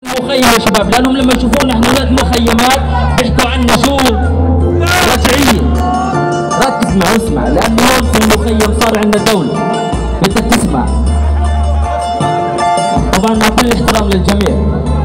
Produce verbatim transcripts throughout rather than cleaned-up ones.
مخيم يا شباب، لانهم لما يشوفونا احنا ولاد مخيمات بيحكوا عنا شو رجعيه. ركز معي اسمع، لانه هون في المخيم صار عندنا دوله، بدك تسمع. طبعا مع كل الاحترام للجميع.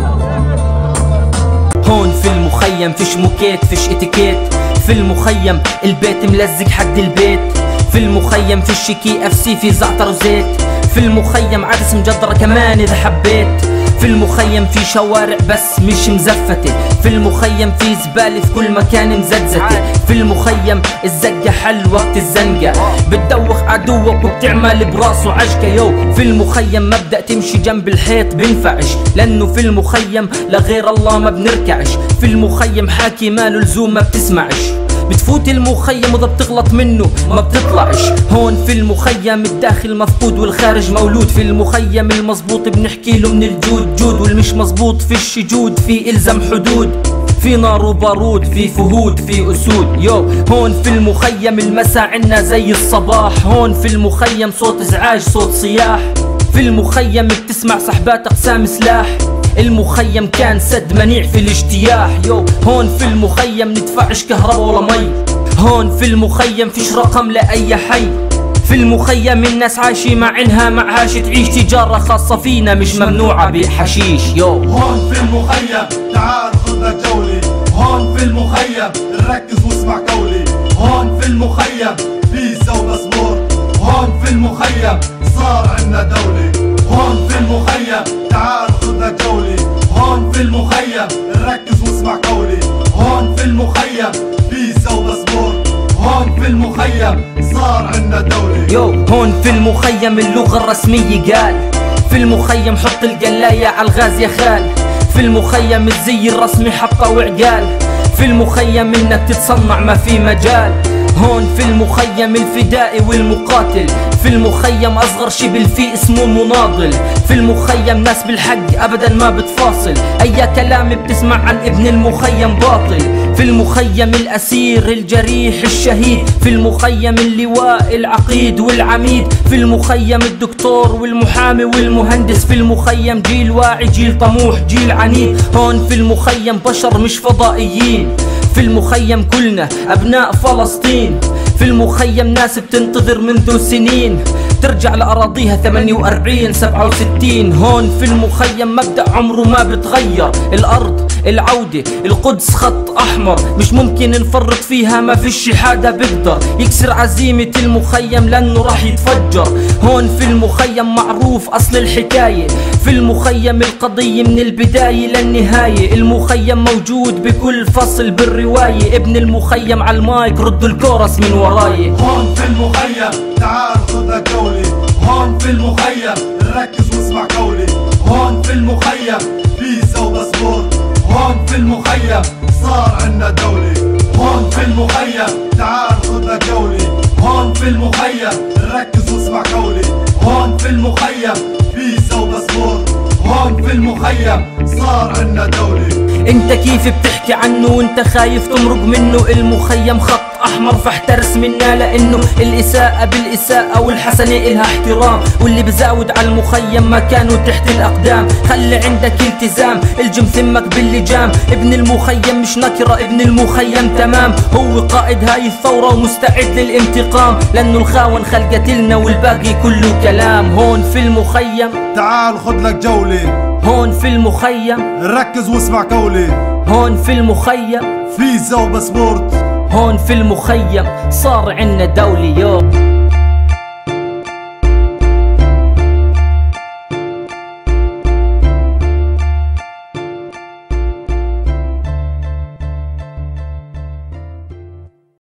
هون في المخيم فيش موكيت فيش اتيكيت، في المخيم البيت ملزق حد البيت، في المخيم فيش كي اف سي في زعتر وزيت، في المخيم عدس مجدرة كمان اذا حبيت، في المخيم في شوارع بس مش مزفتة، في المخيم في زبالة في كل مكان مزتزتة، في المخيم الزقة حل وقت الزنقة، بتدوخ عدوك وبتعمل براسه عجكة. يو في المخيم مبدأ تمشي جنب الحيط بنفعش، لأنه في المخيم لغير الله ما بنركعش، في المخيم حاكي ماله لزوم ما بتسمعش، بتفوت المخيم وإذا بتغلط منه ما بتطلعش. هون في المخيم الداخل مفقود والخارج مولود، في المخيم المزبوط بنحكي له من الجود جود، والمش مزبوط في الشجود في إلزم حدود، في نار وبارود في فهود في أسود. يو هون في المخيم المسا عنا زي الصباح، هون في المخيم صوت ازعاج صوت صياح، في المخيم بتسمع صحبات أقسام سلاح، المخيم كان سد منيع في الاجتياح. يو هون في المخيم ندفعش كهرباء ولا مي، هون في المخيم فيش رقم لأي حي، في المخيم الناس عايشة مع انها معهاش تعيش، تجارة خاصة فينا مش ممنوعة بحشيش. يو هون في المخيم تعال خذنا جولة، هون في المخيم نركز واسمع قولي، هون في المخيم بيتزا وباسبورت، هون في المخيم صار عنا دولة، هون في المخيم تعال خذنا جولة، هون في المخيم نركز واسمع قولي، هون في المخيم بيتزا وباسبورت، هون في المخيم صار عنا دولة. يو هون في المخيم اللغة الرسمية قال، في المخيم حط القلاية على الغاز يا خال، في المخيم الزي الرسمي حطه وعقال، في المخيم انك تتصنع ما في مجال، هون في المخيم الفدائي والمقاتل، في المخيم اصغر شبل في اسمه مناضل، في المخيم ناس بالحق ابدا ما بتفاصل، اي كلام بتسمع عن ابن المخيم باطل، في المخيم الاسير الجريح الشهيد، في المخيم اللواء العقيد والعميد، في المخيم الدكتور والمحامي والمهندس، في المخيم جيل واعي جيل طموح جيل عنيد، هون في المخيم بشر مش فضائيين، في المخيم كلنا أبناء فلسطين، في المخيم ناس بتنتظر منذ سنين ترجع لأراضيها ثمانية وأربعين سبعة وستين، هون في المخيم مبدأ عمره ما بتغير، الأرض العودة القدس خط أحمر مش ممكن نفرط فيها، ما فيش حدا بيقدر يكسر عزيمة المخيم لأنه راح يتفجر، هون في المخيم معروف أصل الحكاية، في المخيم القضية من البداية للنهاية، المخيم موجود بكل فصل بالرواية، ابن المخيم على المايك ردوا الكورس من وراي. هون في المخيم تعال خذنا جولة، هون في المخيم نركز واسمع قولي، هون في المخيم بيتزا وباسبورت، هون في المخيم صار عنا دولة، هون في المخيم تعال خذنا جولة، هون في المخيم نركز واسمع قولي، هون في المخيم بيتزا وباسبورت، هون في المخيم صار عنا دولة. انت كيف بتحكي عنه وانت خايف تمرق منه، المخيم خط احمر فاحترس منا، لانه الاساءة بالاساءة والحسنة الها احترام، واللي بزاود على المخيم مكانه تحت الاقدام، خلي عندك التزام الجم ثمك باللجام، ابن المخيم مش نكرة ابن المخيم تمام، هو قائد هاي الثورة ومستعد للانتقام، لانه الخاون خلقت لنا والباقي كله كلام، هون في المخيم تعال خذ لك جولة، هون في المخيم ركز واسمع قولي، هون في المخيم فيزا وباسبورت، هون في المخيم صار عنا دولة. يو